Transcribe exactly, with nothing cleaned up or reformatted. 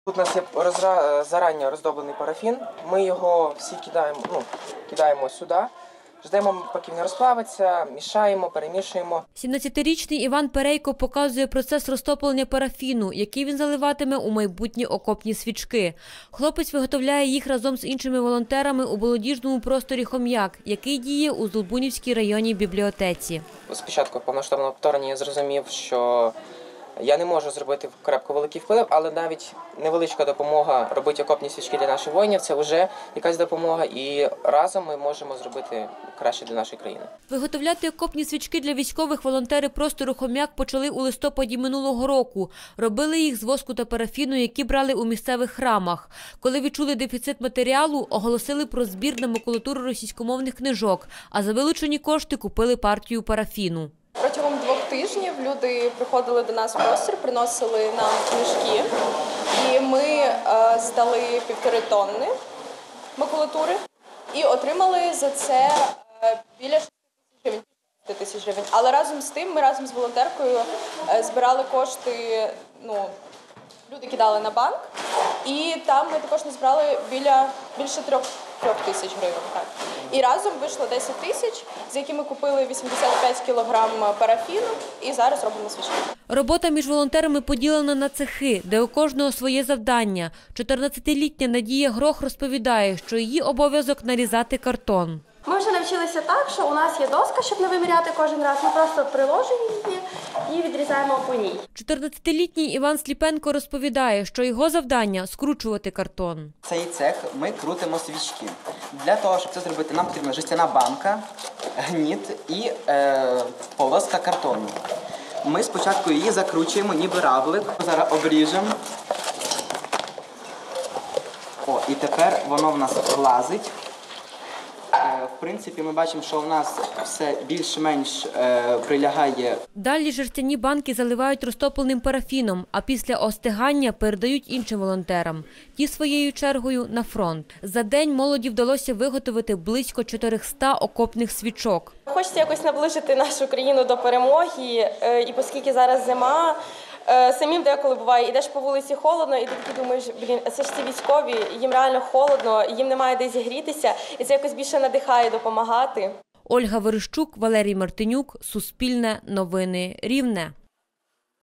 Тут у нас є розра... зарані роздоблений парафін, ми його всі кидаємо, ну, кидаємо сюди, ждемо, поки він розплавиться, мішаємо, перемішуємо. сімнадцятирічний Іван Перейко показує процес розтоплення парафіну, який він заливатиме у майбутні окопні свічки. Хлопець виготовляє їх разом з іншими волонтерами у молодіжному просторі «Хом'як», який діє у Здолбунівській районній бібліотеці. Спочатку повномасштабного вторгнення я зрозумів, що я не можу зробити крепко великий вплив, але навіть невеличка допомога робити окопні свічки для наших воїнів – це вже якась допомога, і разом ми можемо зробити краще для нашої країни. Виготовляти окопні свічки для військових волонтери простору «Хом'як» почали у листопаді минулого року. Робили їх з воску та парафіну, які брали у місцевих храмах. Коли відчули дефіцит матеріалу, оголосили про збір на макулатуру російськомовних книжок, а за вилучені кошти купили партію парафіну. Протягом двох тижнів люди приходили до нас в простір, приносили нам книжки, і ми е, здали півтори тонни макулатури і отримали за це е, біля шести тисяч гривень. Але разом з тим ми разом з волонтеркою е, збирали кошти, ну, люди кидали на банк, і там ми також назбирали біля більше трьох трьох тисяч гривень. Так. І разом вийшло десять тисяч, з якими купили вісімдесят п'ять кілограм парафіну, і зараз робимо свічки. Робота між волонтерами поділена на цехи, де у кожного своє завдання. чотирнадцятилітня Надія Грох розповідає, що її обов'язок нарізати картон. Ми вже навчилися так, що у нас є доска, щоб не виміряти кожен раз. Ми просто приложимо її і відрізаємо по ній. чотирнадцятилітній Іван Сліпенко розповідає, що його завдання – скручувати картон. Цей цех ми крутимо свічки. Для того, щоб це зробити, нам потрібна жестяна банка, гніт і е, полоска картону. Ми спочатку її закручуємо, ніби равлик. Зараз обріжемо. О, і тепер воно в нас влазить. В принципі, ми бачимо, що у нас все більш-менш е, прилягає. Далі жерстяні банки заливають розтопленим парафіном, а після остигання передають іншим волонтерам. Ті своєю чергою на фронт. За день молоді вдалося виготовити близько чотирьохсот окопних свічок. Хочеться якось наближити нашу країну до перемоги, е, і оскільки зараз зима, самим деколи буває, ідеш по вулиці холодно, і ти такий думаєш, блін, це ж ці військові, їм реально холодно, їм немає де зігрітися, і це якось більше надихає допомагати. Ольга Верещук, Валерій Мартинюк, Суспільне, Новини Рівне.